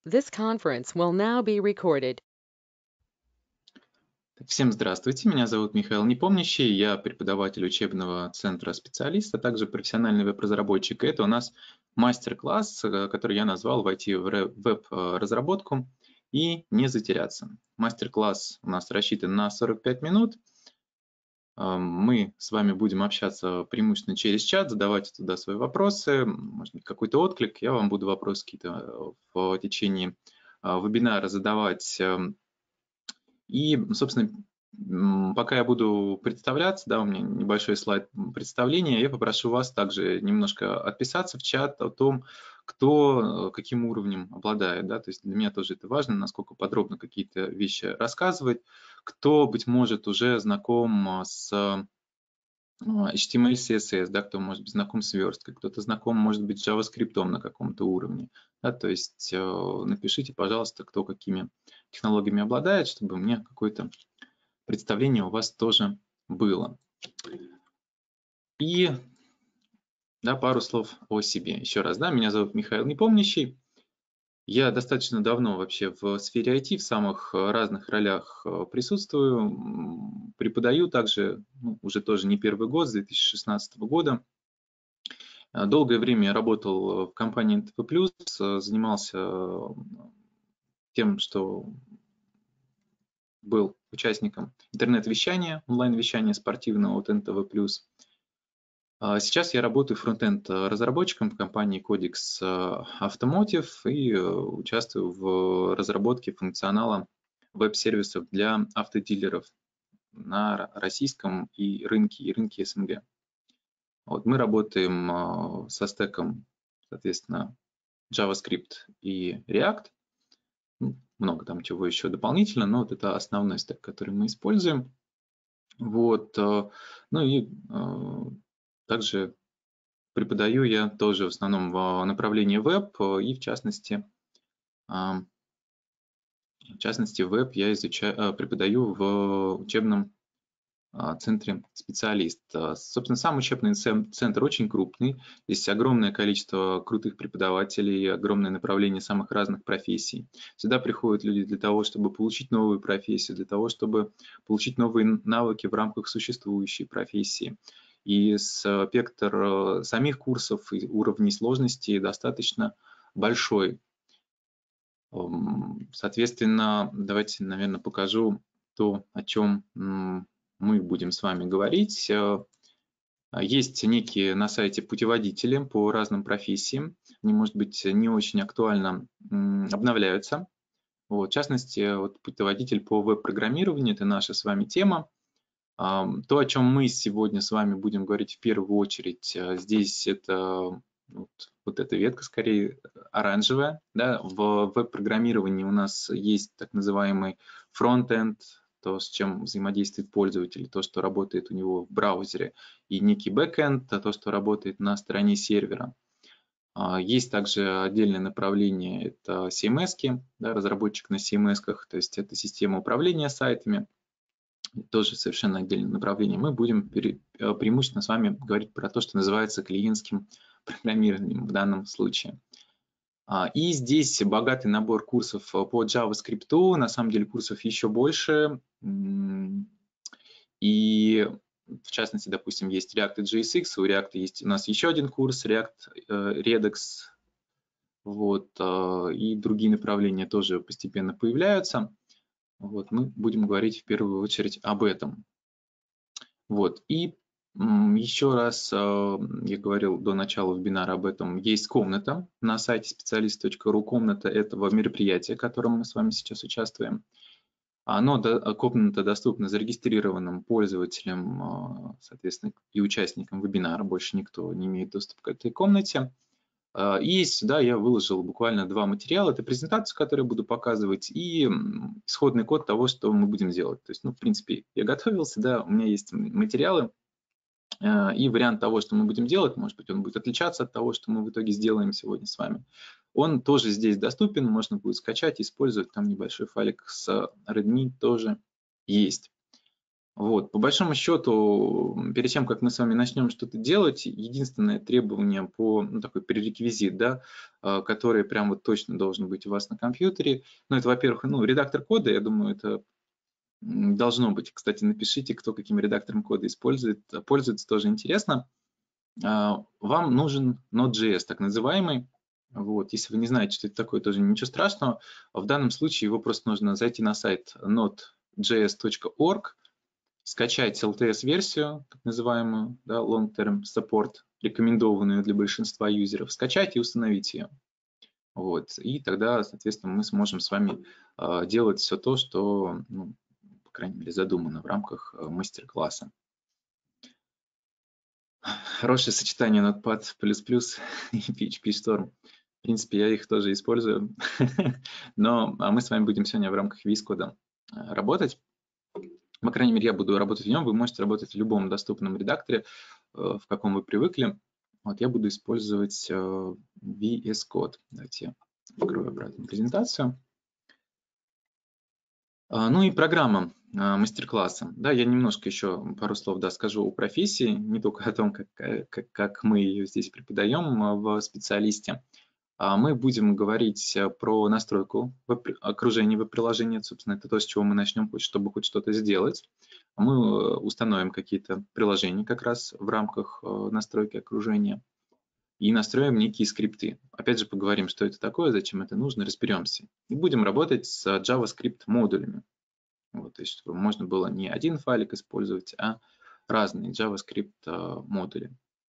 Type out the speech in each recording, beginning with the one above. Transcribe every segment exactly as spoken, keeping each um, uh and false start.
This conference will now be recorded. Всем здравствуйте, меня зовут Михаил Непомнящий, я преподаватель учебного центра специалист, а также профессиональный веб-разработчик. И это у нас мастер-класс, который я назвал «Войти в веб-разработку и не затеряться». Мастер-класс у нас рассчитан на сорок пять минут. Мы с вами будем общаться преимущественно через чат, задавать туда свои вопросы, может быть, какой-то отклик. Я вам буду вопросы какие-то в течение вебинара задавать. И, собственно, пока я буду представляться, да, у меня небольшой слайд представления, я попрошу вас также немножко отписаться в чат о том, кто каким уровнем обладает, да, то есть для меня тоже это важно, насколько подробно какие-то вещи рассказывать, кто, быть может, уже знаком с эйч ти эм эль, си эс эс, да, кто может быть знаком с версткой, кто-то знаком, может быть, с JavaScript на каком-то уровне. Да, то есть э, напишите, пожалуйста, кто какими технологиями обладает, чтобы у меня какое-то представление у вас тоже было. И да, пару слов о себе. Еще раз, да, меня зовут Михаил Непомнящий. Я достаточно давно вообще в сфере ай ти в самых разных ролях присутствую. Преподаю также, ну, уже тоже не первый год, с две тысячи шестнадцатого года. Долгое время я работал в компании эн тэ вэ плюс, занимался тем, что был участником интернет-вещания, онлайн-вещания спортивного от эн тэ вэ плюс. Сейчас я работаю фронтенд-разработчиком в компании Codex Automotive и участвую в разработке функционала веб-сервисов для автодилеров на российском и рынке, и рынке эс эн гэ. Вот мы работаем со стеком, соответственно, JavaScript и React. Много там чего еще дополнительно, но вот это основной стек, который мы используем. Вот. Ну и также преподаю я тоже в основном в направлении веб, и в частности, в частности веб я изучаю, преподаю в учебном центре специалист. Собственно, сам учебный центр очень крупный, здесь огромное количество крутых преподавателей, огромное направление самых разных профессий. Сюда приходят люди для того, чтобы получить новую профессию, для того, чтобы получить новые навыки в рамках существующей профессии. И спектр самих курсов и уровней сложности достаточно большой. Соответственно, давайте, наверное, покажу то, о чем мы будем с вами говорить. Есть некие на сайте путеводители по разным профессиям. Они, может быть, не очень актуально обновляются. Вот, в частности, вот путеводитель по веб-программированию – это наша с вами тема. То, о чем мы сегодня с вами будем говорить в первую очередь, здесь это вот, вот эта ветка, скорее оранжевая. Да? В веб-программировании у нас есть так называемый фронт-энд, то, с чем взаимодействует пользователь, то, что работает у него в браузере, и некий бэкэнд, то, что работает на стороне сервера. Есть также отдельное направление, это си эм эс-ки, да, разработчик на си эм эс-ках, то есть это система управления сайтами. Тоже совершенно отдельное направление. Мы будем преимущественно с вами говорить про то, что называется клиентским программированием в данном случае. И здесь богатый набор курсов по JavaScript, на самом деле курсов еще больше. И в частности, допустим, есть React и джей эс икс, у React есть у нас еще один курс, React Redux, вот, и другие направления тоже постепенно появляются. Вот, мы будем говорить в первую очередь об этом. Вот, и еще раз, я говорил до начала вебинара об этом, есть комната на сайте специалист точка ру, комната этого мероприятия, в котором мы с вами сейчас участвуем. Оно, комната доступна зарегистрированным пользователям, соответственно, и участникам вебинара, больше никто не имеет доступа к этой комнате. И сюда я выложил буквально два материала. Это презентацию, которую я буду показывать, и исходный код того, что мы будем делать. То есть, ну, в принципе, я готовился, да, у меня есть материалы и вариант того, что мы будем делать, может быть, он будет отличаться от того, что мы в итоге сделаем сегодня с вами. Он тоже здесь доступен, можно будет скачать, использовать. Там небольшой файлик с README тоже есть. Вот. По большому счету, перед тем, как мы с вами начнем что-то делать, единственное требование по, ну, такой пререквизит, да, а, который прям вот точно должен быть у вас на компьютере, ну, это, во-первых, ну, редактор кода, я думаю, это м, должно быть. Кстати, напишите, кто каким редактором кода использует, пользуется, тоже интересно. А, Вам нужен Node.js, так называемый. Вот. Если вы не знаете, что это такое, тоже ничего страшного. В данном случае его просто нужно зайти на сайт node js точка org, скачать эл ти эс-версию, так называемую, да, long-term support, рекомендованную для большинства юзеров, скачать и установить ее. Вот. И тогда, соответственно, мы сможем с вами э, делать все то, что, ну, по крайней мере, задумано в рамках э, мастер-класса. Хорошее сочетание Notepad++ и пи эйч пи Storm. В принципе, я их тоже использую. Но а мы с вами будем сегодня в рамках ви эс Code работать. По крайней мере, я буду работать в нем. Вы можете работать в любом доступном редакторе, в каком вы привыкли. Вот я буду использовать ви эс Code. Давайте я открою обратно презентацию. Ну и программа мастер-класса. Да, я немножко еще пару слов, да, скажу о профессии, не только о том, как, как, как мы ее здесь преподаем в специалисте. Мы будем говорить про настройку окружения веб-приложения. Собственно, это то, с чего мы начнем, чтобы хоть что-то сделать. Мы установим какие-то приложения как раз в рамках настройки окружения и настроим некие скрипты. Опять же, поговорим, что это такое, зачем это нужно, разберемся. И будем работать с JavaScript модулями. Вот, то есть, чтобы можно было не один файлик использовать, а разные JavaScript модули.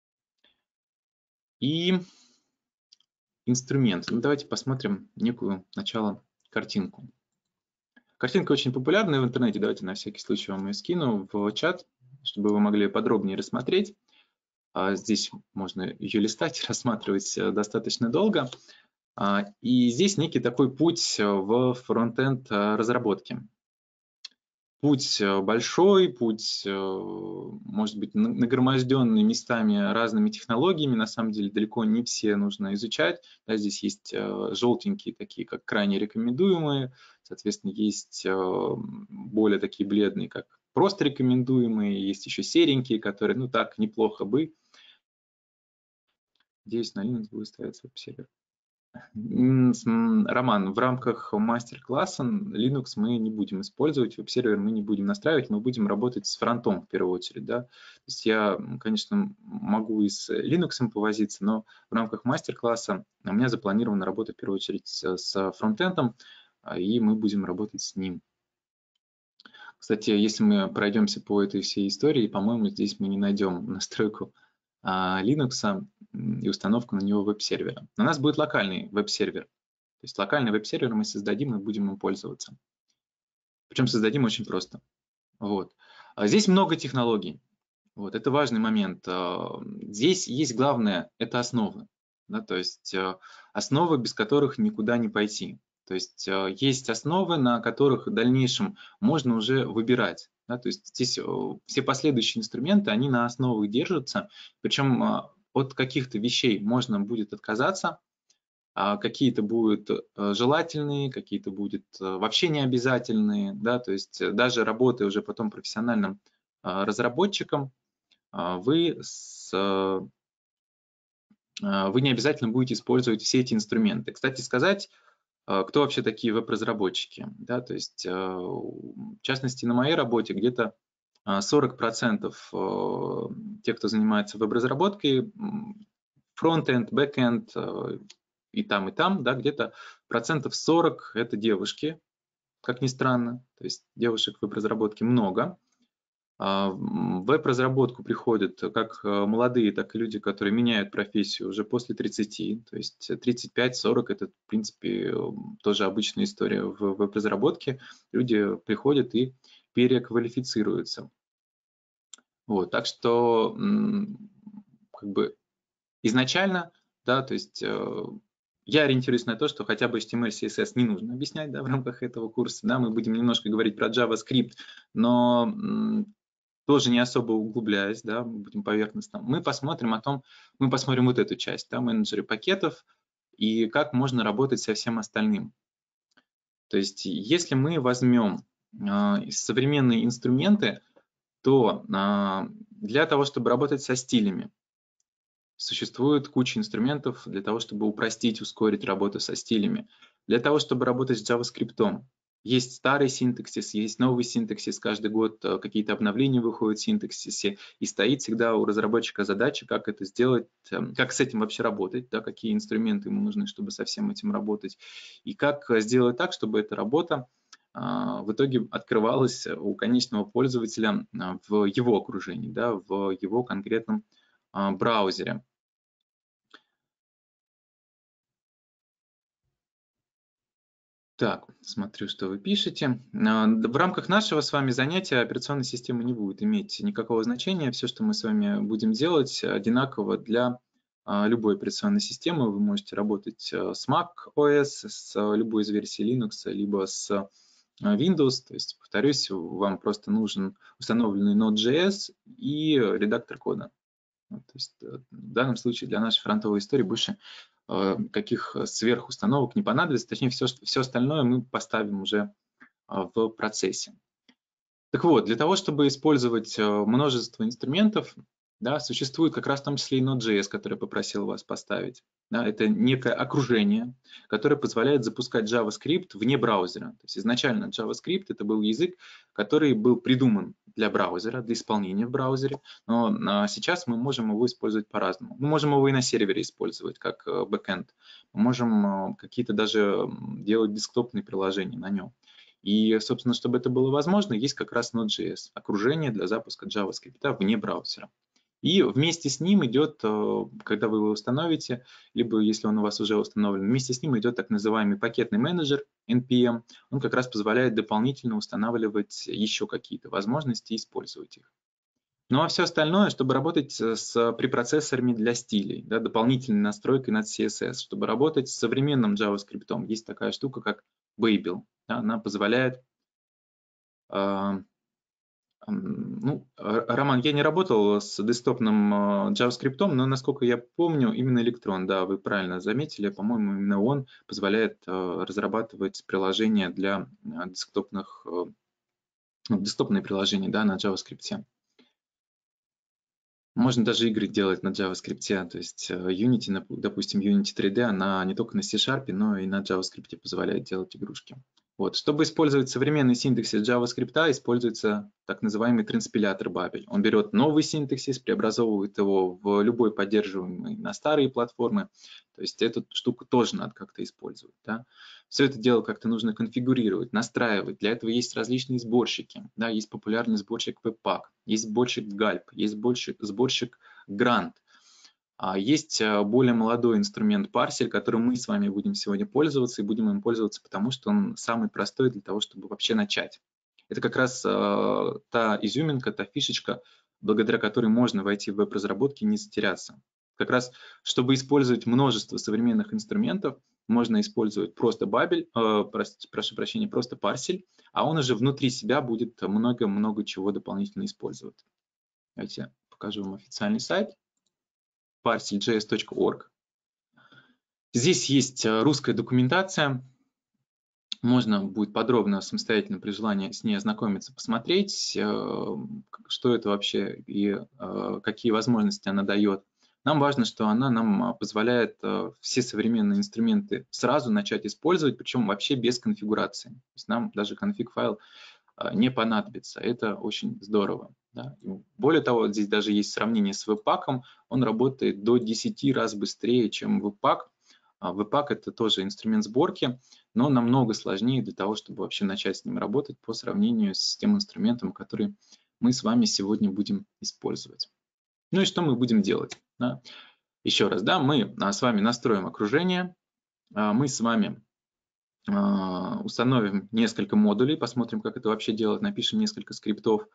И инструмент. Ну, давайте посмотрим некую начало картинку. Картинка очень популярная в интернете. Давайте на всякий случай вам ее скину в чат, чтобы вы могли подробнее рассмотреть. Здесь можно ее листать, рассматривать достаточно долго. И здесь некий такой путь в фронт-энд разработки. Путь большой, путь, может быть, нагроможденный местами разными технологиями. На самом деле далеко не все нужно изучать. Да, здесь есть желтенькие, такие как крайне рекомендуемые. Соответственно, есть более такие бледные, как просто рекомендуемые. Есть еще серенькие, которые, ну так, неплохо бы. Надеюсь, на Linux будет ставиться веб-сервер. Роман, в рамках мастер-класса Linux мы не будем использовать, веб-сервер мы не будем настраивать, мы будем работать с фронтом в первую очередь. Да? То есть я, конечно, могу и с Linux повозиться, но в рамках мастер-класса у меня запланирована работа в первую очередь с, с фронтендом, и мы будем работать с ним. Кстати, если мы пройдемся по этой всей истории, по-моему, здесь мы не найдем настройку Linux и установку на него веб-сервера. У нас будет локальный веб-сервер. То есть локальный веб-сервер мы создадим и будем им пользоваться. Причем создадим очень просто. Вот. Здесь много технологий. Вот. Это важный момент. Здесь есть главное, это основы. Да? То есть основы, без которых никуда не пойти. То есть есть основы, на которых в дальнейшем можно уже выбирать. Да? То есть здесь все последующие инструменты, они на основах держатся. Причем от каких-то вещей можно будет отказаться, а какие-то будут желательные, какие-то будут вообще не обязательные. Да? То есть даже работая уже потом профессиональным разработчиком, вы, с, вы не обязательно будете использовать все эти инструменты. Кстати сказать, кто вообще такие веб-разработчики? Да? То есть, в частности, на моей работе где-то сорок процентов тех, кто занимается веб-разработкой, фронт-энд, бэк-энд, и там, и там, да, где-то процентов сорок это девушки, как ни странно. То есть девушек в веб-разработке много. В веб-разработку приходят как молодые, так и люди, которые меняют профессию уже после тридцати. То есть тридцать пять сорок это, в принципе, тоже обычная история в веб-разработке. Люди приходят и переквалифицируются. Вот, так что как бы изначально, да, то есть я ориентируюсь на то, что хотя бы эйч ти эм эль, си эс эс не нужно объяснять, да, в рамках этого курса. Да, мы будем немножко говорить про JavaScript, но тоже не особо углубляясь, да, мы будем поверхностно. Мы посмотрим о том, мы посмотрим вот эту часть, да, менеджеры пакетов и как можно работать со всем остальным. То есть если мы возьмем э, современные инструменты, то для того, чтобы работать со стилями, существует куча инструментов для того, чтобы упростить, ускорить работу со стилями. Для того, чтобы работать с JavaScript, есть старый синтаксис, есть новый синтаксис, каждый год какие-то обновления выходят в синтаксисе, и стоит всегда у разработчика задача, как это сделать, как с этим вообще работать, да, какие инструменты ему нужны, чтобы со всем этим работать, и как сделать так, чтобы эта работа в итоге открывалась у конечного пользователя в его окружении, да, в его конкретном браузере. Так, смотрю, что вы пишете. В рамках нашего с вами занятия операционная система не будет иметь никакого значения. Все, что мы с вами будем делать, одинаково для любой операционной системы. Вы можете работать с macOS, с любой из версий Linux, либо с Windows. То есть, повторюсь, вам просто нужен установленный Node.js и редактор кода. То есть, в данном случае для нашей фронтовой истории больше каких сверхустановок не понадобится, точнее, все, все остальное мы поставим уже в процессе. Так вот, для того, чтобы использовать множество инструментов, да, существует как раз в том числе и Node.js, который я попросил вас поставить. Да, это некое окружение, которое позволяет запускать JavaScript вне браузера. То есть изначально JavaScript это был язык, который был придуман для браузера, для исполнения в браузере, но сейчас мы можем его использовать по-разному. Мы можем его и на сервере использовать как бэкэнд. Мы можем какие-то даже делать десктопные приложения на нем. И, собственно, чтобы это было возможно, есть как раз Node.js, окружение для запуска JavaScript вне браузера. И вместе с ним идет, когда вы его установите, либо если он у вас уже установлен, вместе с ним идет так называемый пакетный менеджер эн пи эм. Он как раз позволяет дополнительно устанавливать еще какие-то возможности и использовать их. Ну а все остальное, чтобы работать с препроцессорами для стилей, да, дополнительной настройкой над си эс эс, чтобы работать с современным JavaScript, есть такая штука, как Babel. Да, она позволяет... Ну, Роман, я не работал с десктопным JavaScript, но, насколько я помню, именно Electron, да, вы правильно заметили, по-моему, именно он позволяет разрабатывать приложения для десктопных, десктопные приложения, да, на JavaScript. Можно даже игры делать на JavaScript, то есть Unity, допустим, Unity три дэ, она не только на C-Sharp, но и на JavaScript позволяет делать игрушки. Вот. Чтобы использовать современный синтаксис JavaScript, используется так называемый транспилятор Babel. Он берет новый синтаксис, преобразовывает его в любой поддерживаемый на старые платформы. То есть эту штуку тоже надо как-то использовать. Да? Все это дело как-то нужно конфигурировать, настраивать. Для этого есть различные сборщики. Да? Есть популярный сборщик Webpack, есть сборщик Gulp, есть сборщик, сборщик Grant. Есть более молодой инструмент парсель, которым мы с вами будем сегодня пользоваться, и будем им пользоваться, потому что он самый простой для того, чтобы вообще начать. Это как раз та изюминка, та фишечка, благодаря которой можно войти в веб-разработки и не затеряться. Как раз, чтобы использовать множество современных инструментов, можно использовать просто Babel, э, прошу, прошу прощения, просто парсель, а он уже внутри себя будет много-много чего дополнительно использовать. Давайте покажу вам официальный сайт. парсель точка джей эс точка орг. Здесь есть русская документация. Можно будет подробно, самостоятельно при желании с ней ознакомиться, посмотреть, что это вообще и какие возможности она дает. Нам важно, что она нам позволяет все современные инструменты сразу начать использовать, причем вообще без конфигурации. То есть нам даже конфиг-файл не понадобится. Это очень здорово. Да? Более того, здесь даже есть сравнение с Webpack. Он работает до десяти раз быстрее, чем Webpack. Webpack — это тоже инструмент сборки, но намного сложнее для того, чтобы вообще начать с ним работать по сравнению с тем инструментом, который мы с вами сегодня будем использовать. Ну и что мы будем делать? Да? Еще раз, да, мы с вами настроим окружение, мы с вами установим несколько модулей, посмотрим, как это вообще делать, напишем несколько скриптов,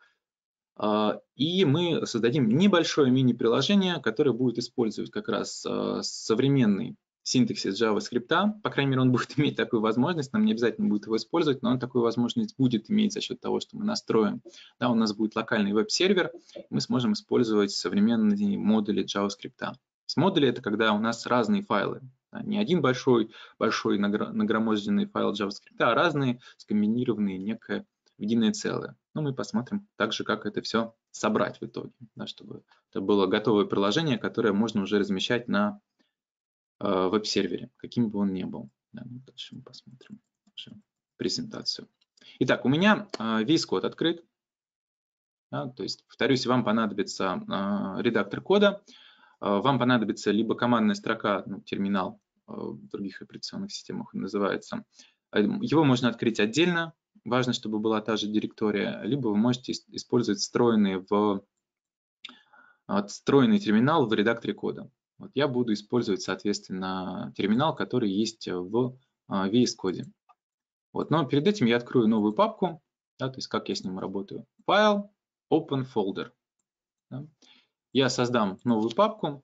и мы создадим небольшое мини-приложение, которое будет использовать как раз современный синтаксис JavaScript. По крайней мере, он будет иметь такую возможность, нам не обязательно будет его использовать, но он такую возможность будет иметь за счет того, что мы настроим. Да, у нас будет локальный веб-сервер, мы сможем использовать современные модули JavaScript. Модули — это когда у нас разные файлы. Не один большой, большой нагроможденный файл JavaScript, а разные скомбинированные некое в единое целое. Ну, мы посмотрим также, как это все собрать в итоге, да, чтобы это было готовое приложение, которое можно уже размещать на э, веб-сервере, каким бы он ни был. Да, ну, дальше мы посмотрим уже презентацию. Итак, у меня э, весь код открыт. Да, то есть, повторюсь, вам понадобится э, редактор кода, э, вам понадобится либо командная строка, ну, терминал, э, в других операционных системах он называется. Его можно открыть отдельно, важно, чтобы была та же директория, либо вы можете использовать встроенный, в, встроенный терминал в редакторе кода. Вот я буду использовать, соответственно, терминал, который есть в ви эс Code. Вот, но перед этим я открою новую папку, да, то есть как я с ним работаю. Файл, Open Folder. Да. Я создам новую папку.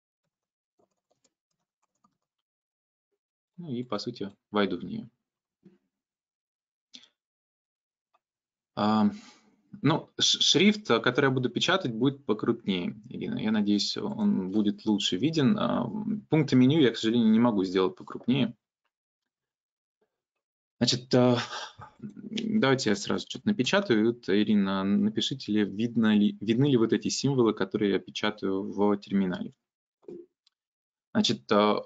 Ну и, по сути, войду в нее. А, ну, шрифт, который я буду печатать, будет покрупнее, Ирина. Я надеюсь, он будет лучше виден. А, пункты меню я, к сожалению, не могу сделать покрупнее. Значит, давайте я сразу что-то напечатаю. Вот, Ирина, напишите, ли, видно ли, видны ли вот эти символы, которые я печатаю в терминале. Значит,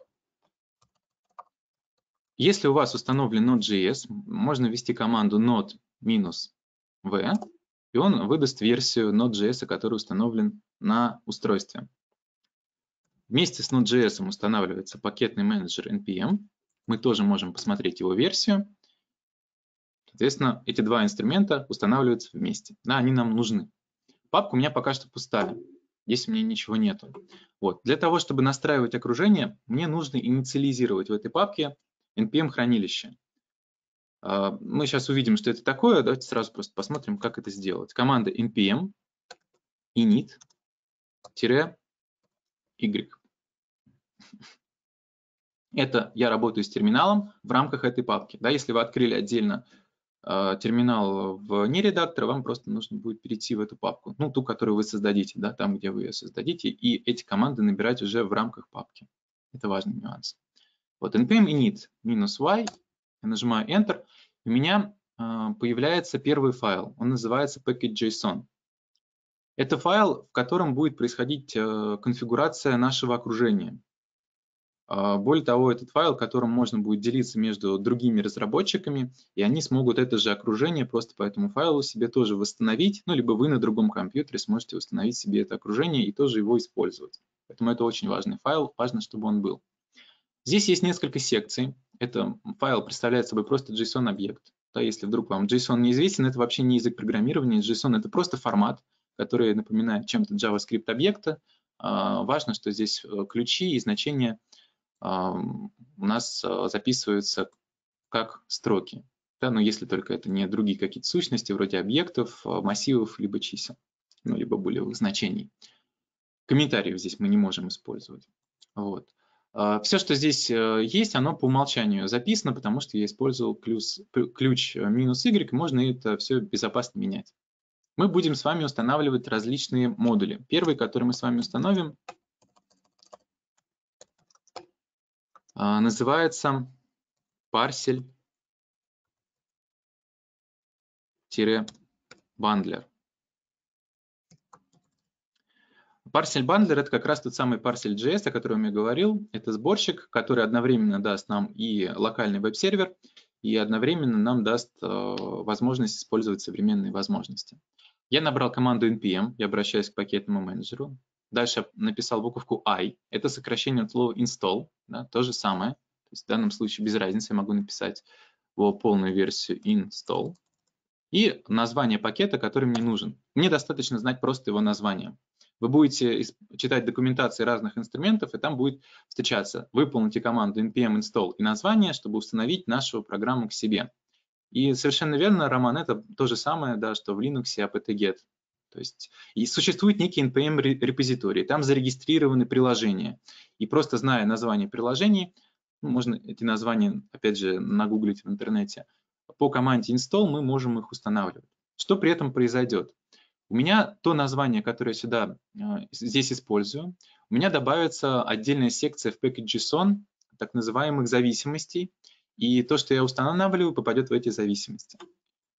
если у вас установлен Node.js, можно ввести команду node-v, и он выдаст версию Node.js, который установлен на устройстве. Вместе с Node.js устанавливается пакетный менеджер эн пи эм. Мы тоже можем посмотреть его версию. Соответственно, эти два инструмента устанавливаются вместе. Да, они нам нужны. Папка у меня пока что пустая. Здесь у меня ничего нету. Вот. Для того, чтобы настраивать окружение, мне нужно инициализировать в этой папке эн пи эм-хранилище. Мы сейчас увидим, что это такое. Давайте сразу просто посмотрим, как это сделать. Команда npm init-y. Это я работаю с терминалом в рамках этой папки. Да, если вы открыли отдельно э, терминал вне редактора, вам просто нужно будет перейти в эту папку, ну, ту, которую вы создадите, да, там, где вы ее создадите, и эти команды набирать уже в рамках папки. Это важный нюанс. Вот npm init-y, я нажимаю Enter, у меня э, появляется первый файл, он называется package.json. Это файл, в котором будет происходить э, конфигурация нашего окружения. Более того, этот файл, которым можно будет делиться между другими разработчиками, и они смогут это же окружение просто по этому файлу себе тоже восстановить, ну, либо вы на другом компьютере сможете установить себе это окружение и тоже его использовать. Поэтому это очень важный файл, важно, чтобы он был. Здесь есть несколько секций. Это файл представляет собой просто JSON-объект. Да, если вдруг вам JSON неизвестен, это вообще не язык программирования. JSON — это просто формат, который напоминает чем-то JavaScript-объекта. Важно, что здесь ключи и значения у нас записываются как строки. Да, но если только это не другие какие-то сущности, вроде объектов, массивов, либо чисел, ну, либо булевых значений. Комментариев здесь мы не можем использовать. Вот. Все, что здесь есть, оно по умолчанию записано, потому что я использовал ключ, ключ минус Y, можно это все безопасно менять. Мы будем с вами устанавливать различные модули. Первый, который мы с вами установим, называется парсель-бандлер. Парсель-бандлер — это как раз тот самый парсель.js, о котором я говорил. Это сборщик, который одновременно даст нам и локальный веб-сервер, и одновременно нам даст э, возможность использовать современные возможности. Я набрал команду npm, я обращаюсь к пакетному менеджеру. Дальше написал буковку I, это сокращение от слова install, да, то же самое. То есть в данном случае без разницы, я могу написать его полную версию install. И название пакета, который мне нужен. Мне достаточно знать просто его название. Вы будете читать документации разных инструментов, и там будет встречаться: выполните команду npm install и название, чтобы установить нашу программу к себе. И совершенно верно, Роман, это то же самое, да, что в Linux apt-get. То есть и существует некий npm репозиторий, там зарегистрированы приложения. И просто зная название приложений, ну, можно эти названия, опять же, нагуглить в интернете, по команде install мы можем их устанавливать. Что при этом произойдет? У меня то название, которое я сюда, здесь использую, у меня добавится отдельная секция в package.json так называемых зависимостей, и то, что я устанавливаю, попадет в эти зависимости.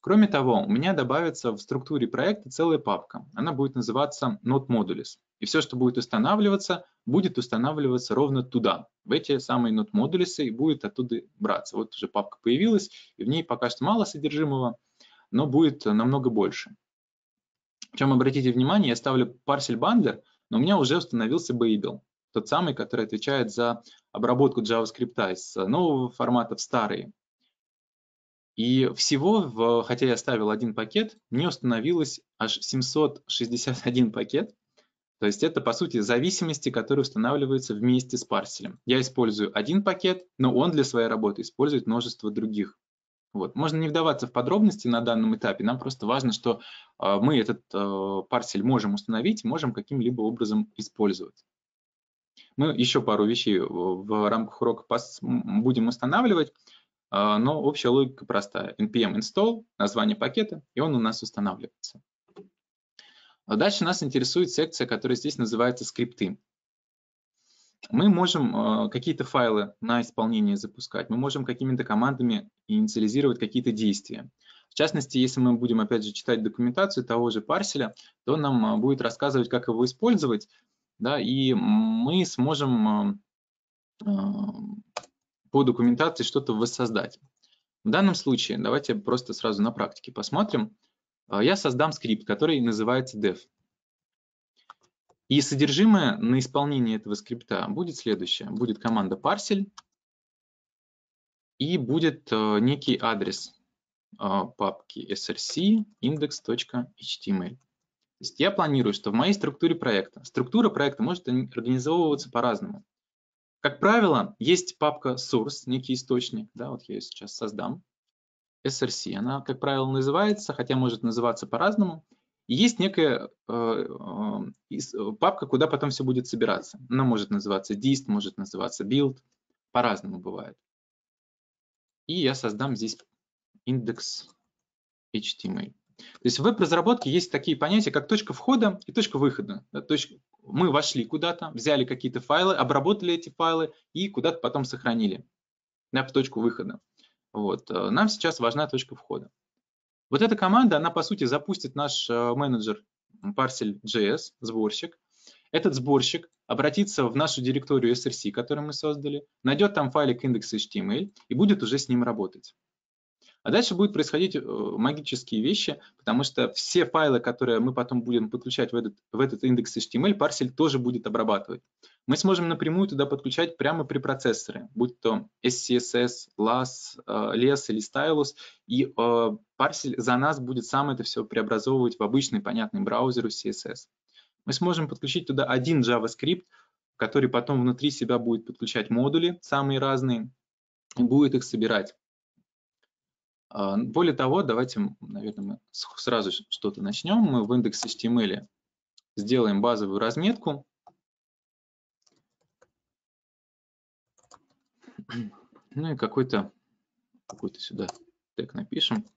Кроме того, у меня добавится в структуре проекта целая папка. Она будет называться Node Modules. И все, что будет устанавливаться, будет устанавливаться ровно туда, в эти самые Node Modules, и будет оттуда браться. Вот уже папка появилась, и в ней пока что мало содержимого, но будет намного больше. Причем, обратите внимание, я ставлю Parcel Bundler, но у меня уже установился Babel, тот самый, который отвечает за обработку JavaScript из нового формата в старые. И всего, в, хотя я ставил один пакет, мне установилось аж семьсот шестьдесят один пакет. То есть это, по сути, зависимости, которые устанавливаются вместе с парселем. Я использую один пакет, но он для своей работы использует множество других. Вот. Можно не вдаваться в подробности на данном этапе, нам просто важно, что э, мы этот э, парсель можем установить, можем каким-либо образом использовать. Мы еще пару вещей в рамках урока будем устанавливать. Но общая логика простая. эн пи эм install, название пакета, и он у нас устанавливается. Дальше нас интересует секция, которая здесь называется скрипты. Мы можем какие-то файлы на исполнение запускать, мы можем какими-то командами инициализировать какие-то действия. В частности, если мы будем, опять же, читать документацию того же парселя, то нам будет рассказывать, как его использовать, да, и мы сможем по документации что-то воссоздать. В данном случае, давайте просто сразу на практике посмотрим. Я создам скрипт, который называется def. И содержимое на исполнение этого скрипта будет следующее. Будет команда parcel и будет некий адрес папки src index.html. То есть я планирую, что в моей структуре проекта, структура проекта может организовываться по-разному. Как правило, есть папка source, некий источник, да, вот я ее сейчас создам, src, она, как правило, называется, хотя может называться по-разному. И есть некая э, э, папка, куда потом все будет собираться. Она может называться dist, может называться build, по-разному бывает. И я создам здесь index.html. То есть в веб-разработке есть такие понятия, как точка входа и точка выхода. Да, точка... Мы вошли куда-то, взяли какие-то файлы, обработали эти файлы и куда-то потом сохранили, да, в точку выхода. Вот. Нам сейчас важна точка входа. Вот эта команда, она по сути запустит наш менеджер parcel.js, сборщик. Этот сборщик обратится в нашу директорию src, которую мы создали, найдет там файлик index.html и будет уже с ним работать. А дальше будут происходить магические вещи, потому что все файлы, которые мы потом будем подключать в этот, в этот index.html, парсель тоже будет обрабатывать. Мы сможем напрямую туда подключать прямо при процессоре, будь то эс си эс эс, лас, лес или stylus, и парсель за нас будет сам это все преобразовывать в обычный понятный браузер си эс эс. Мы сможем подключить туда один JavaScript, который потом внутри себя будет подключать модули, самые разные, и будет их собирать. Более того, давайте, наверное, мы сразу что-то начнем. Мы в index.html сделаем базовую разметку. Ну и какой-то какой-то сюда тег напишем.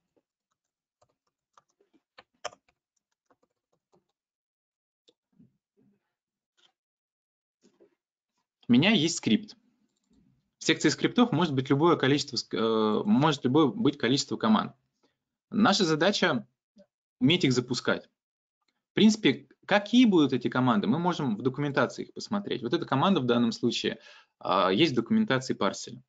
У меня есть скрипт. В секции скриптов может быть любое количество, может любое быть количество команд. Наша задача уметь их запускать. В принципе, какие будут эти команды, мы можем в документации их посмотреть. Вот эта команда в данном случае есть в документации парселя.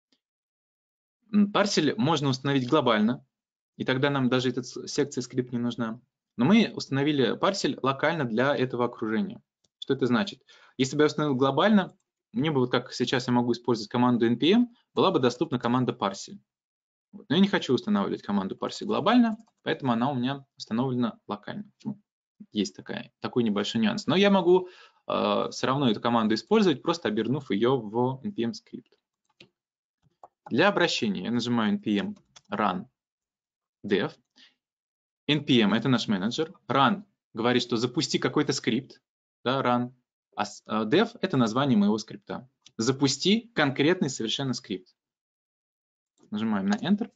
Парсель можно установить глобально, и тогда нам даже эта секция скрипт не нужна. Но мы установили парсель локально для этого окружения. Что это значит? Если бы я установил глобально, мне бы, вот как сейчас я могу использовать команду эн пи эм, была бы доступна команда парсель. Вот. Но я не хочу устанавливать команду парсель глобально, поэтому она у меня установлена локально. Есть такая, такой небольшой нюанс. Но я могу э, все равно эту команду использовать, просто обернув ее в эн пи эм скрипт. Для обращения я нажимаю эн пи эм run dev. эн пи эм это наш менеджер. Run говорит, что запусти какой-то скрипт. Да, run. А dev это название моего скрипта. Запусти конкретный совершенно скрипт. Нажимаем на Enter.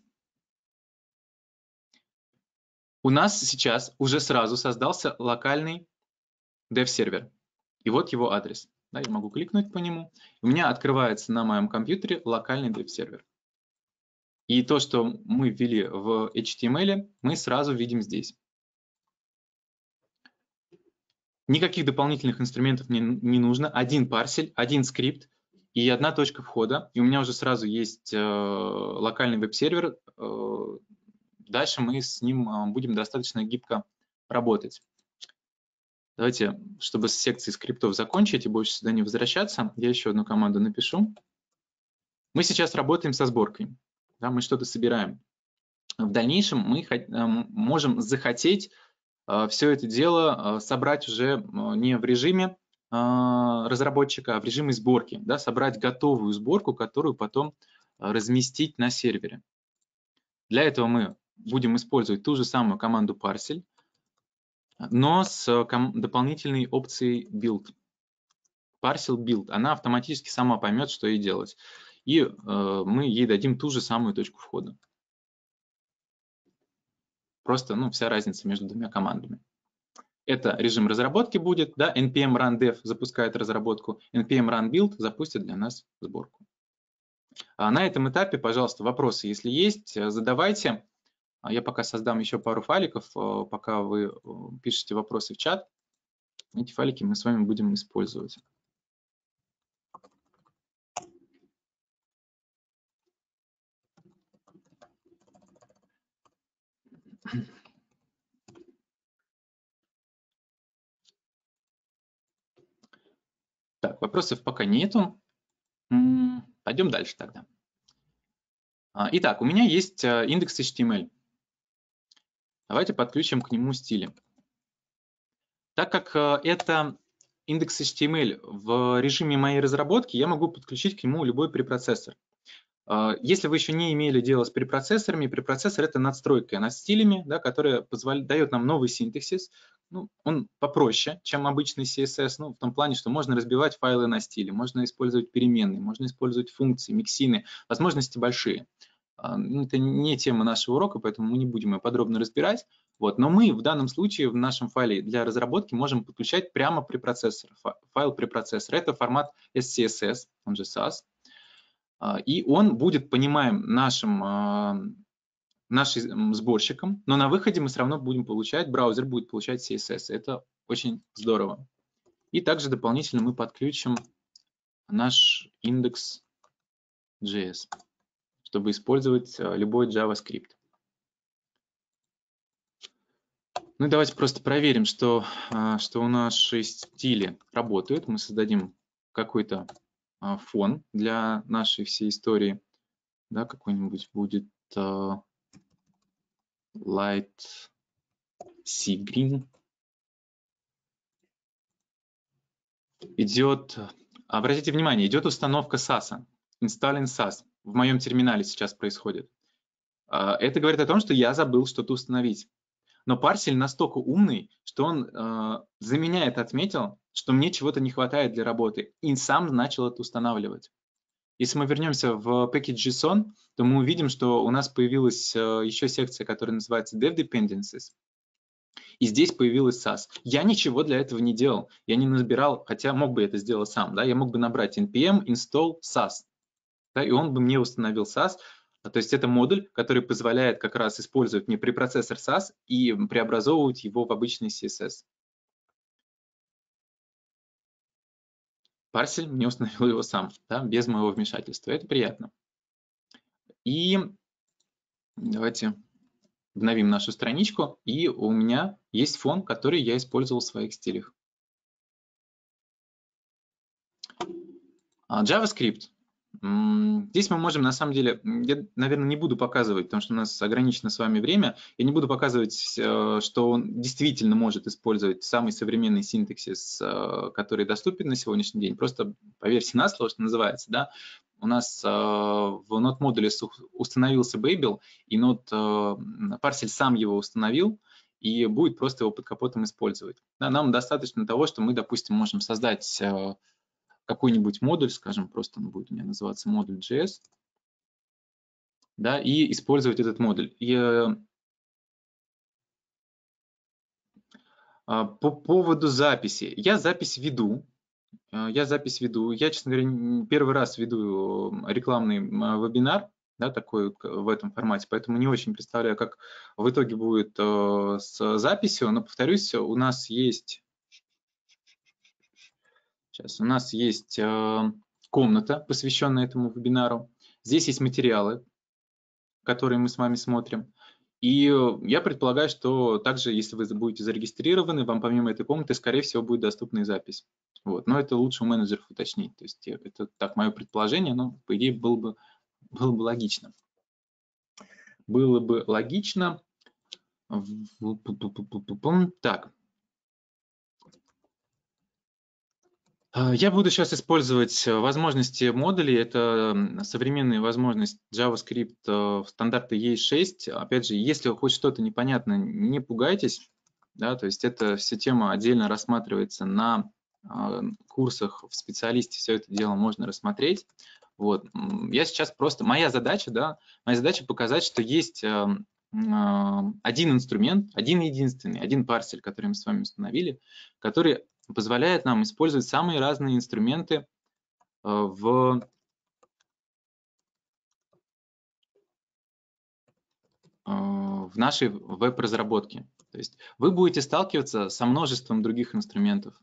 У нас сейчас уже сразу создался локальный dev-сервер. И вот его адрес. Да, я могу кликнуть по нему. У меня открывается на моем компьютере локальный dev-сервер. И то, что мы ввели в эйч ти эм эл, мы сразу видим здесь. Никаких дополнительных инструментов не, не нужно. Один парсель, один скрипт и одна точка входа. И у меня уже сразу есть э, локальный веб-сервер. Э, дальше мы с ним э, будем достаточно гибко работать. Давайте, чтобы с секцией скриптов закончить и больше сюда не возвращаться, я еще одну команду напишу. Мы сейчас работаем со сборкой. Да, мы что-то собираем. В дальнейшем мы можем захотеть все это дело собрать уже не в режиме разработчика, а в режиме сборки. Да, собрать готовую сборку, которую потом разместить на сервере. Для этого мы будем использовать ту же самую команду parcel, но с дополнительной опцией build. Parcel build. Она автоматически сама поймет, что ей делать. И э, мы ей дадим ту же самую точку входа. Просто ну, вся разница между двумя командами. Это режим разработки будет, да, npm run dev запускает разработку, npm run build запустит для нас сборку. А на этом этапе, пожалуйста, вопросы, если есть, задавайте. Я пока создам еще пару файликов, пока вы пишете вопросы в чат. Эти файлики мы с вами будем использовать. Так, вопросов пока нету. Пойдем дальше тогда. Итак, у меня есть индекс эйч ти эм эл. Давайте подключим к нему стили. Так как это индекс эйч ти эм эл в режиме моей разработки, я могу подключить к нему любой препроцессор. Если вы еще не имели дело с препроцессорами, препроцессор — это надстройка над стилями, да, которая позволяет, дает нам новый синтаксис. Ну, он попроще, чем обычный си эс эс, ну, в том плане, что можно разбивать файлы на стили, можно использовать переменные, можно использовать функции, миксины, возможности большие. Это не тема нашего урока, поэтому мы не будем ее подробно разбирать. Вот. Но мы в данном случае в нашем файле для разработки можем подключать прямо препроцессор, файл препроцессора. Это формат эс си эс эс, он же сас. И он будет понимаем нашим, нашим сборщиком, но на выходе мы все равно будем получать, браузер будет получать си эс эс. Это очень здорово. И также дополнительно мы подключим наш индекс джей эс, чтобы использовать любой JavaScript. Ну и давайте просто проверим, что, что у наши стили работают. Мы создадим какой-то фон для нашей всей истории. Да, какой-нибудь будет uh, light sea green. Идет, обратите внимание, идет установка сас, installing сас. В моем терминале сейчас происходит. Uh, это говорит о том, что я забыл что-то установить. Но парсель настолько умный, что он uh, за меня это отметил, что мне чего-то не хватает для работы, и сам начал это устанавливать. Если мы вернемся в package.json, то мы увидим, что у нас появилась еще секция, которая называется dev dependencies. И здесь появилась сас. Я ничего для этого не делал. Я не набирал, хотя мог бы это сделать сам. Да? Я мог бы набрать npm install сас. Да? И он бы мне установил сас. То есть это модуль, который позволяет как раз использовать мне препроцессор сас и преобразовывать его в обычный си эс эс. Парсель мне установил его сам, да, без моего вмешательства. Это приятно. И давайте обновим нашу страничку. И у меня есть фон, который я использовал в своих стилях. JavaScript. Здесь мы можем, на самом деле, я, наверное, не буду показывать, потому что у нас ограничено с вами время, я не буду показывать, что он действительно может использовать самый современный синтаксис, который доступен на сегодняшний день. Просто поверьте на слово, что называется, да. У нас в Node-модуле установился Babel, и Node парсель сам его установил, и будет просто его под капотом использовать. Да, нам достаточно того, что мы, допустим, можем создать какой-нибудь модуль, скажем, просто он будет у меня называться модуль джей эс, да, и использовать этот модуль. И, э, по поводу записи. Я запись веду. Я запись веду. Я, честно говоря, первый раз веду рекламный вебинар, да, такой в этом формате, поэтому не очень представляю, как в итоге будет э, с записью, но, повторюсь, у нас есть, сейчас, у нас есть э, комната, посвященная этому вебинару. Здесь есть материалы, которые мы с вами смотрим. И я предполагаю, что также, если вы будете зарегистрированы, вам помимо этой комнаты, скорее всего, будет доступна и запись. Вот. Но это лучше у менеджеров уточнить. То есть это так мое предположение, но по идее было бы, было бы логично. Было бы логично. Так. Я буду сейчас использовать возможности модулей. Это современные возможности JavaScript в стандарте и эс шесть. Опять же, если хоть что-то непонятно, не пугайтесь. Да, то есть эта вся тема отдельно рассматривается на курсах в специалисте. Все это дело можно рассмотреть. Вот. Я сейчас просто... Моя задача, да, моя задача показать, что есть один инструмент, один единственный, один парсер, который мы с вами установили, который позволяет нам использовать самые разные инструменты в, в нашей веб-разработке. То есть вы будете сталкиваться со множеством других инструментов.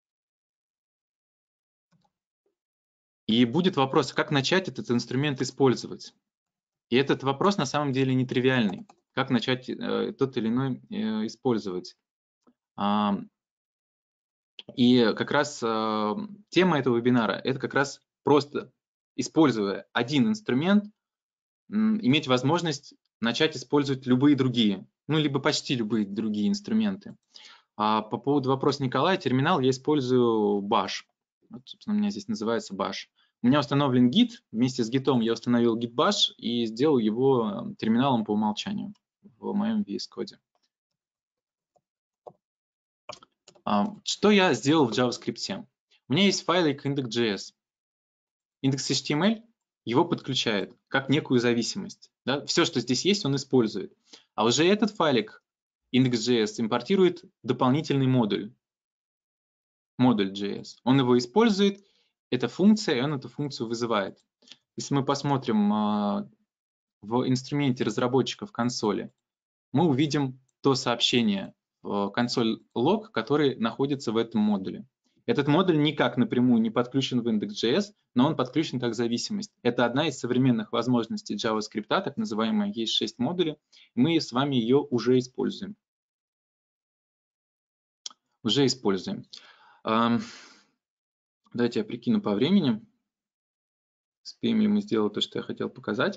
И будет вопрос, как начать этот инструмент использовать. И этот вопрос на самом деле нетривиальный. Как начать тот или иной использовать. И как раз э, тема этого вебинара – это как раз просто, используя один инструмент, э, иметь возможность начать использовать любые другие, ну, либо почти любые другие инструменты. А по поводу вопроса Николая, терминал я использую Bash. Вот, собственно, у меня здесь называется Bash. У меня установлен Git, вместе с Git я установил Git Bash и сделал его терминалом по умолчанию в моем ви эс Code. Что я сделал в JavaScript? У меня есть файлик index.js. Index.html его подключает как некую зависимость. Да? Все, что здесь есть, он использует. А уже этот файлик index.js импортирует дополнительный модуль. Модуль джей эс. Он его использует, это функция, и он эту функцию вызывает. Если мы посмотрим в инструменте разработчика в консоли, мы увидим то сообщение в консоль log, который находится в этом модуле. Этот модуль никак напрямую не подключен в index.js, но он подключен как зависимость. Это одна из современных возможностей JavaScript, так называемая и эс шесть модули. Мы с вами ее уже используем. Уже используем. Давайте я прикину по времени. Успеем ли мы сделать то, что я хотел показать.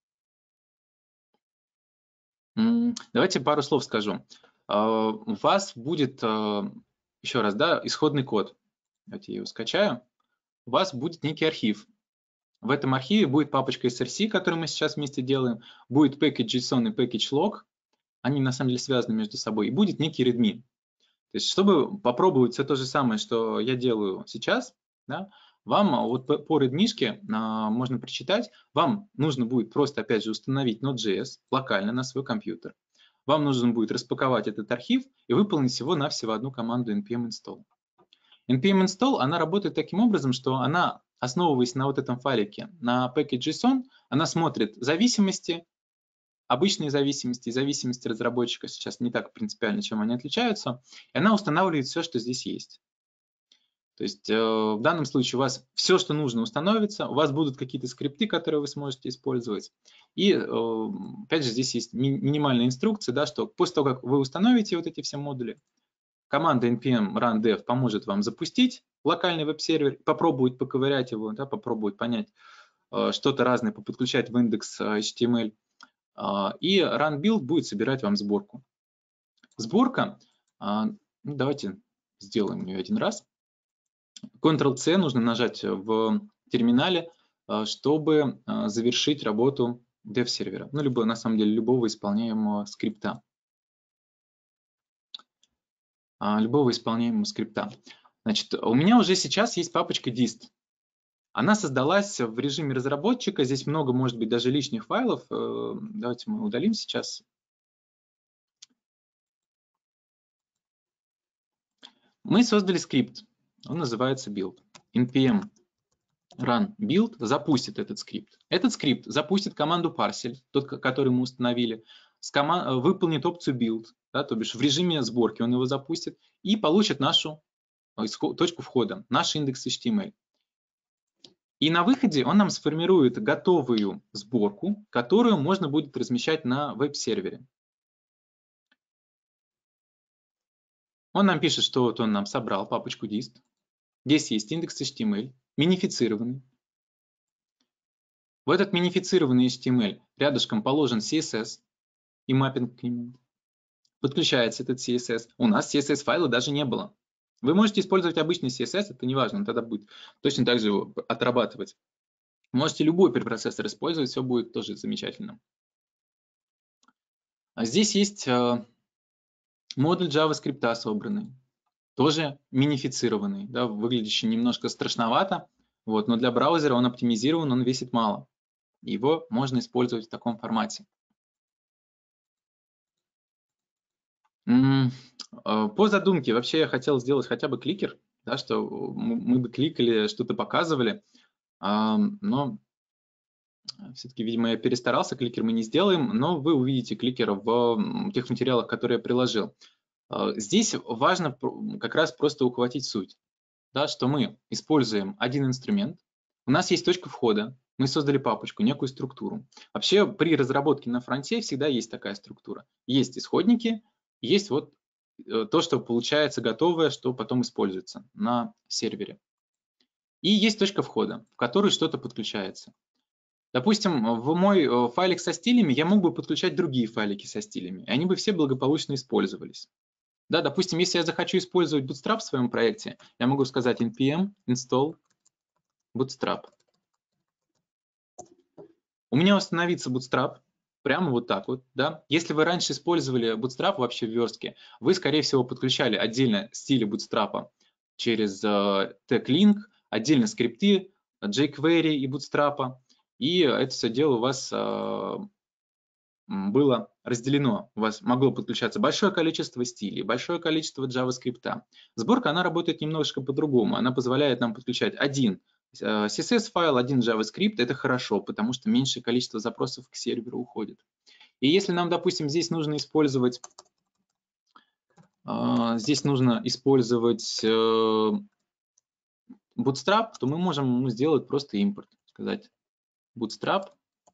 Давайте пару слов скажу. У вас будет, еще раз, да, исходный код. Давайте я его скачаю. У вас будет некий архив. В этом архиве будет папочка эс эр си, которую мы сейчас вместе делаем. Будет package.json и package.log. Они на самом деле связаны между собой. И будет некий readme. То есть, чтобы попробовать все то же самое, что я делаю сейчас, да, вам вот по, по readme-шке а, можно прочитать, вам нужно будет просто, опять же, установить Node.js локально на свой компьютер. Вам нужно будет распаковать этот архив и выполнить всего-навсего одну команду npm install. npm install, она работает таким образом, что она, основываясь на вот этом файлике, на package.json, она смотрит зависимости, обычные зависимости и зависимости разработчика, сейчас не так принципиально, чем они отличаются, и она устанавливает все, что здесь есть. То есть э, в данном случае у вас все, что нужно, установится, у вас будут какие-то скрипты, которые вы сможете использовать. И э, опять же здесь есть ми минимальная инструкция, да, что после того, как вы установите вот эти все модули, команда npm run dev поможет вам запустить локальный веб-сервер, попробовать поковырять его, да, попробовать понять э, что-то разное, поподключать в индекс эйч ти эм эль. Uh, и run build будет собирать вам сборку. Сборка, uh, ну, давайте сделаем ее один раз. контрол-C нужно нажать в терминале, uh, чтобы uh, завершить работу dev-сервера, ну, либо на самом деле любого исполняемого скрипта. Uh, любого исполняемого скрипта. Значит, у меня уже сейчас есть папочка dist. Она создалась в режиме разработчика. Здесь много, может быть, даже лишних файлов. Давайте мы удалим сейчас. Мы создали скрипт. Он называется build. npm run build запустит этот скрипт. Этот скрипт запустит команду parcel, тот, который мы установили, с команд... выполнит опцию build, да, то бишь в режиме сборки он его запустит и получит нашу точку входа, наш индекс эйч ти эм эль. И на выходе он нам сформирует готовую сборку, которую можно будет размещать на веб-сервере. Он нам пишет, что вот он нам собрал папочку dist. Здесь есть индекс эйч ти эм эль, минифицированный. В этот минифицированный эйч ти эм эль рядышком положен си эс эс и маппинг к нему. Подключается этот си эс эс. У нас си эс эс-файла даже не было. Вы можете использовать обычный си эс эс, это не важно, он тогда будет точно так же его отрабатывать. Можете любой препроцессор использовать, все будет тоже замечательно. А здесь есть э, модуль JavaScript собранный, тоже минифицированный, да, выглядящий немножко страшновато, вот, но для браузера он оптимизирован, он весит мало. Его можно использовать в таком формате. По задумке, вообще я хотел сделать хотя бы кликер, да, что мы бы кликали, что-то показывали, но все-таки, видимо, я перестарался, кликер мы не сделаем, но вы увидите кликер в тех материалах, которые я приложил. Здесь важно как раз просто ухватить суть, да, что мы используем один инструмент, у нас есть точка входа, мы создали папочку, некую структуру. Вообще при разработке на фронте всегда есть такая структура. Есть исходники, есть вот то, что получается готовое, что потом используется на сервере. И есть точка входа, в которую что-то подключается. Допустим, в мой файлик со стилями я мог бы подключать другие файлики со стилями, и они бы все благополучно использовались. Да, допустим, если я захочу использовать Bootstrap в своем проекте, я могу сказать npm install bootstrap. У меня установится Bootstrap, прямо вот так вот, да. Если вы раньше использовали Bootstrap вообще в верстке, вы, скорее всего, подключали отдельно стили Bootstrap через uh, tag-link, отдельно скрипты jQuery и Bootstrap, и это все дело у вас uh, было разделено. У вас могло подключаться большое количество стилей, большое количество JavaScript. Сборка, она работает немножко по-другому. Она позволяет нам подключать один си эс эс-файл, один JavaScript. Это хорошо, потому что меньшее количество запросов к серверу уходит. И если нам, допустим, здесь нужно использовать, здесь нужно использовать Bootstrap, то мы можем сделать просто импорт. Сказать Bootstrap.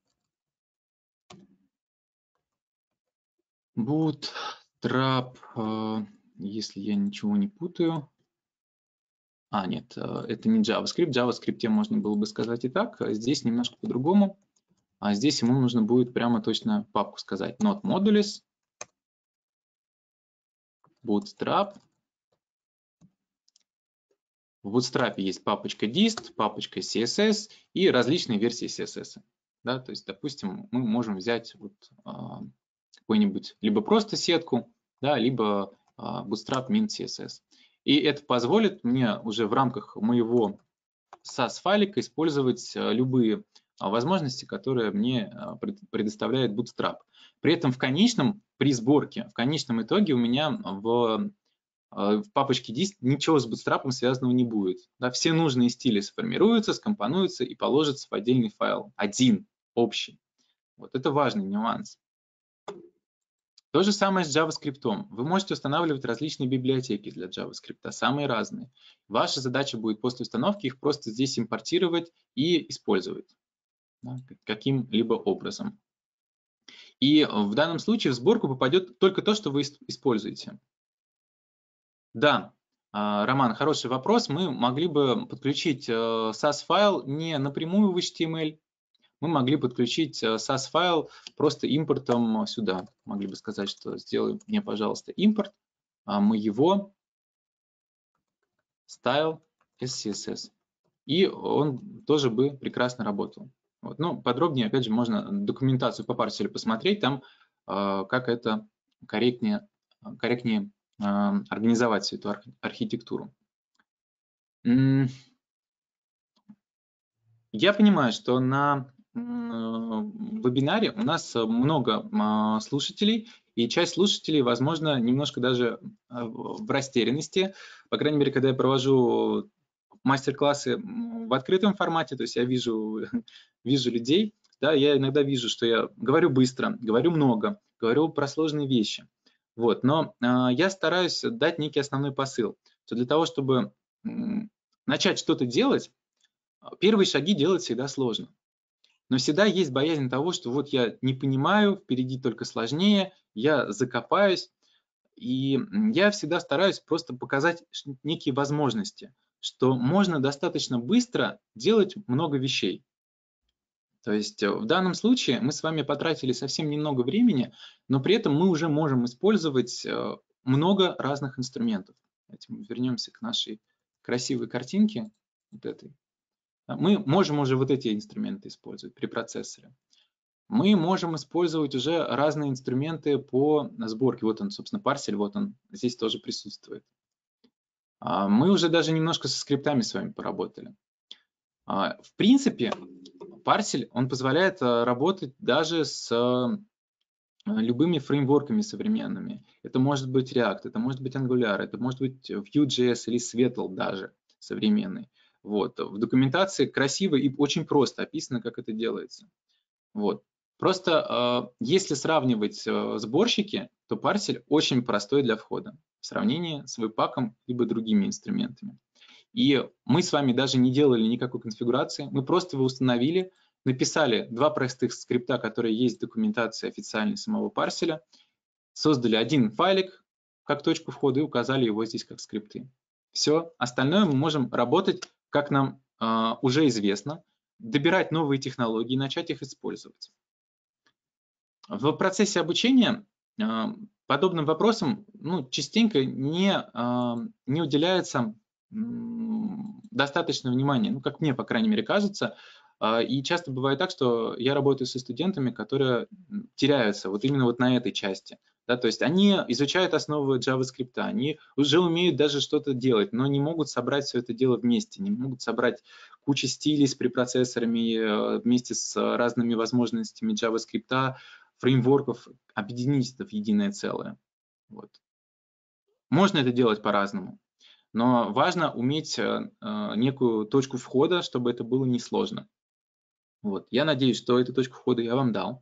Bootstrap, если я ничего не путаю. А, нет, это не JavaScript. В JavaScript можно было бы сказать и так. Здесь немножко по-другому. А здесь ему нужно будет прямо точно папку сказать. Not modules, Bootstrap. В Bootstrap есть папочка dist, папочка си эс эс и различные версии си эс эс. Да, то есть, допустим, мы можем взять вот, а, какую-нибудь либо просто сетку, да, либо а, Bootstrap min си эс эс. И это позволит мне уже в рамках моего сас-файлика использовать любые возможности, которые мне предоставляет Bootstrap. При этом в конечном, при сборке, в конечном итоге у меня в, в папочке dist ничего с Bootstrap связанного не будет. Да, все нужные стили сформируются, скомпонуются и положатся в отдельный файл. Один, общий. Вот это важный нюанс. То же самое с JavaScript. Вы можете устанавливать различные библиотеки для JavaScript, самые разные. Ваша задача будет после установки их просто здесь импортировать и использовать, да, каким-либо образом. И в данном случае в сборку попадет только то, что вы используете. Да, Роман, хороший вопрос. Мы могли бы подключить сас-файл не напрямую в эйч ти эм эль. Мы могли подключить сас-файл просто импортом сюда. Могли бы сказать, что сделай мне, пожалуйста, импорт моего style эс си эс эс. И он тоже бы прекрасно работал. Вот. Ну, подробнее, опять же, можно документацию по парсеру посмотреть, там как это корректнее, корректнее организовать всю эту архитектуру. Я понимаю, что на вебинаре у нас много слушателей, и часть слушателей, возможно, немножко даже в растерянности. По крайней мере, когда я провожу мастер-классы в открытом формате, то есть я вижу, вижу людей, да, я иногда вижу, что я говорю быстро, говорю много, говорю про сложные вещи. Вот, но э, я стараюсь дать некий основной посыл, что для того, чтобы э, начать что-то делать, первые шаги делать всегда сложно. Но всегда есть боязнь того, что вот я не понимаю, впереди только сложнее, я закопаюсь. И я всегда стараюсь просто показать некие возможности, что можно достаточно быстро делать много вещей. То есть в данном случае мы с вами потратили совсем немного времени, но при этом мы уже можем использовать много разных инструментов. Давайте мы вернемся к нашей красивой картинке, вот этой. Мы можем уже вот эти инструменты использовать при процессоре. Мы можем использовать уже разные инструменты по сборке. Вот он, собственно, парсель, вот он здесь тоже присутствует. Мы уже даже немножко со скриптами с вами поработали. В принципе, парсель, он позволяет работать даже с любыми фреймворками современными. Это может быть React, это может быть Angular, это может быть Vue.js или Svetal даже современный. Вот. В документации красиво и очень просто описано, как это делается. Вот. Просто если сравнивать сборщики, то парсель очень простой для входа в сравнении с веб-паком либо другими инструментами. И мы с вами даже не делали никакой конфигурации, мы просто его установили, написали два простых скрипта, которые есть в документации официальной самого парселя, создали один файлик как точку входа и указали его здесь как скрипты. Все, остальное мы можем работать, как нам э, уже известно, добирать новые технологии и начать их использовать. В процессе обучения э, подобным вопросам ну, частенько не, э, не уделяется э, достаточно внимания, ну, как мне, по крайней мере, кажется. Э, и часто бывает так, что я работаю со студентами, которые теряются вот именно вот на этой части. Да, то есть они изучают основы JavaScript, они уже умеют даже что-то делать, но не могут собрать все это дело вместе, не могут собрать кучу стилей с препроцессорами вместе с разными возможностями JavaScript, фреймворков, объединить это в единое целое. Вот. Можно это делать по-разному, но важно уметь э, некую точку входа, чтобы это было несложно. Вот. Я надеюсь, что эту точку входа я вам дал,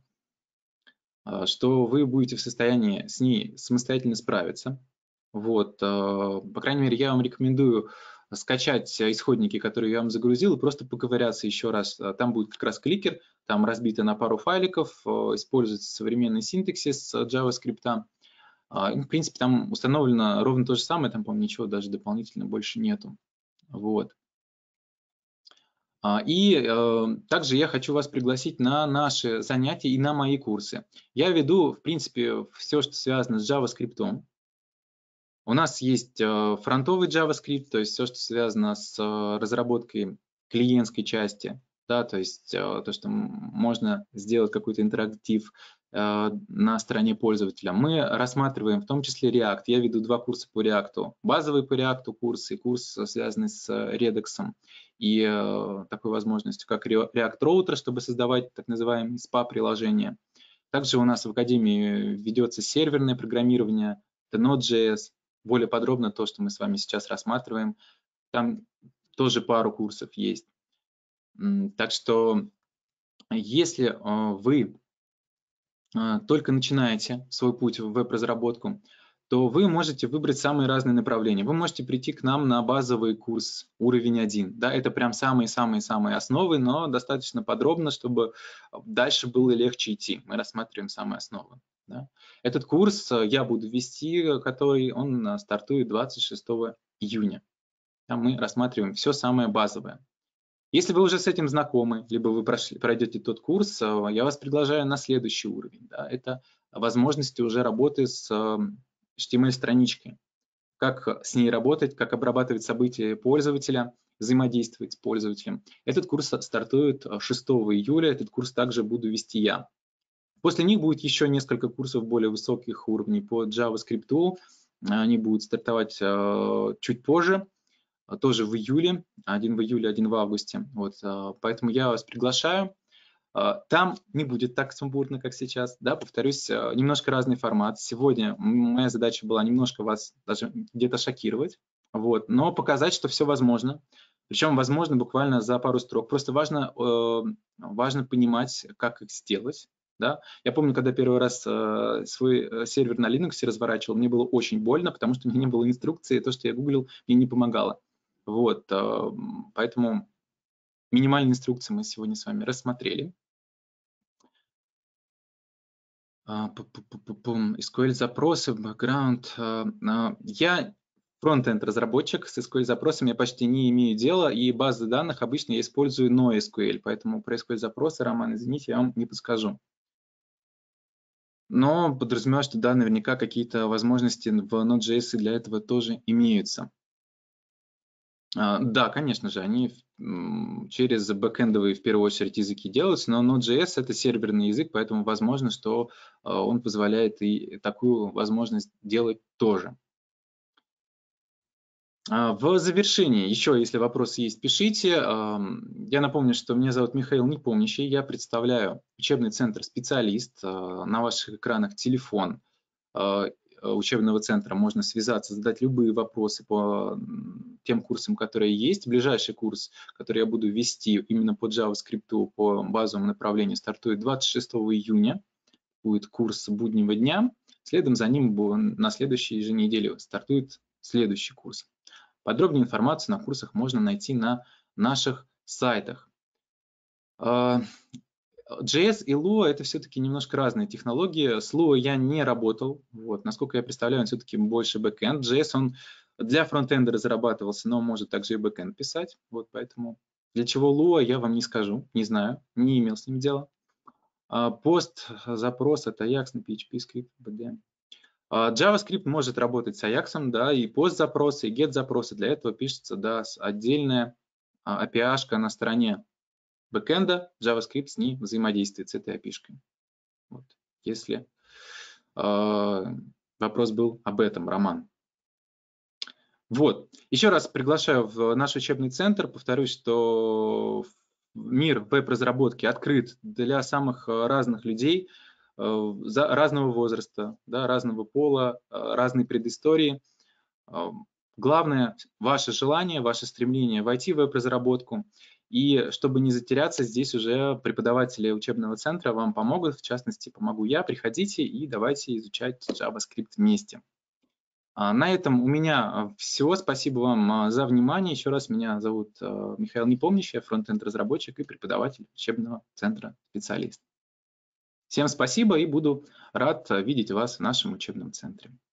что вы будете в состоянии с ней самостоятельно справиться. Вот. По крайней мере, я вам рекомендую скачать исходники, которые я вам загрузил, и просто поковыряться еще раз. Там будет как раз кликер, там разбито на пару файликов, используется современный синтаксис JavaScript. В принципе, там установлено ровно то же самое, там, по-моему, ничего даже дополнительно больше нету. Вот. И э, также я хочу вас пригласить на наши занятия и на мои курсы. Я веду, в принципе, все, что связано с JavaScript. У нас есть э, фронтовый JavaScript, то есть все, что связано с э, разработкой клиентской части, да, то есть э, то, что можно сделать какой-то интерактив э, на стороне пользователя. Мы рассматриваем в том числе React. Я веду два курса по React. Базовый по React курс и курс, связанный с Redux. И э, такой возможностью, как React Router, чтобы создавать так называемые эс пи эй-приложения. Также у нас в Академии ведется серверное программирование, это Node.js. Более подробно то, что мы с вами сейчас рассматриваем. Там тоже пару курсов есть. Так что, если э, вы э, только начинаете свой путь в веб-разработку, то вы можете выбрать самые разные направления. Вы можете прийти к нам на базовый курс уровень один. Да, это прям самые-самые-самые основы, но достаточно подробно, чтобы дальше было легче идти. Мы рассматриваем самые основы. Да. Этот курс я буду вести, который он стартует двадцать шестого июня. Там мы рассматриваем все самое базовое. Если вы уже с этим знакомы, либо вы прошли, пройдете тот курс, я вас приглашаю на следующий уровень. Да. Это возможности уже работы с эйч ти эм эль-страничкой. Как с ней работать, как обрабатывать события пользователя, взаимодействовать с пользователем. Этот курс стартует шестого июля, этот курс также буду вести я. После них будет еще несколько курсов более высоких уровней по JavaScript. Они будут стартовать э, чуть позже, тоже в июле, один в июле, один в августе. Вот, э, поэтому я вас приглашаю. Там не будет так сумбурно, как сейчас. Да, повторюсь, немножко разный формат. Сегодня моя задача была немножко вас даже где-то шокировать, вот, но показать, что все возможно. Причем, возможно, буквально за пару строк. Просто важно, важно понимать, как их сделать. Да? Я помню, когда первый раз свой сервер на Linux разворачивал, мне было очень больно, потому что у меня не было инструкции, то, что я гуглил, мне не помогало. Вот, поэтому минимальные инструкции мы сегодня с вами рассмотрели. эс ку эль-запросы, бэкграунд. Я фронт-энд разработчик, с эс ку эль-запросами я почти не имею дела, и базы данных обычно я использую NoSQL, поэтому про эс ку эль-запросы, Роман, извините, я вам не подскажу. Но подразумеваю, что да, наверняка какие-то возможности в Node.js для этого тоже имеются. Да, конечно же, они через бэкэндовые в первую очередь языки делаются, но Node.js это серверный язык, поэтому возможно, что он позволяет и такую возможность делать тоже. В завершении, еще если вопросы есть, пишите. Я напомню, что меня зовут Михаил Непомнящий, я представляю учебный центр «Специалист». На ваших экранах телефон учебного центра, можно связаться, задать любые вопросы по тем курсам, которые есть. Ближайший курс, который я буду вести именно по JavaScript, по базовому направлению, стартует двадцать шестого июня. Будет курс буднего дня. Следом за ним на следующей же неделе стартует следующий курс. Подробнее информацию на курсах можно найти на наших сайтах. джей эс и Lua это все-таки немножко разные технологии. С Lua я не работал. Вот. Насколько я представляю, он все-таки больше бэкэнд. джей эс он для фронтенда разрабатывался, но может также и бэкэнд писать. Вот поэтому для чего Lua я вам не скажу, не знаю, не имел с ним дела. Пост, запрос это Ajax на пи эйч пи, скрипт, би ди эм. JavaScript может работать с Ajax, да, и пост-запросы, и get-запросы. Для этого пишется, да, отдельная эй пи ай-шка на стороне бэкэнда, JavaScript с ней взаимодействует с этой эй пи ай-шкой. Вот. Если э, вопрос был об этом, Роман. Вот. Еще раз приглашаю в наш учебный центр. Повторюсь, что мир веб-разработки открыт для самых разных людей, разного возраста, да, разного пола, разной предыстории. Главное – ваше желание, ваше стремление войти в веб-разработку. И чтобы не затеряться, здесь уже преподаватели учебного центра вам помогут. В частности, помогу я. Приходите и давайте изучать JavaScript вместе. На этом у меня все. Спасибо вам за внимание. Еще раз, меня зовут Михаил Непомнящий, фронт-энд-разработчик и преподаватель учебного центра «Специалист». Всем спасибо и буду рад видеть вас в нашем учебном центре.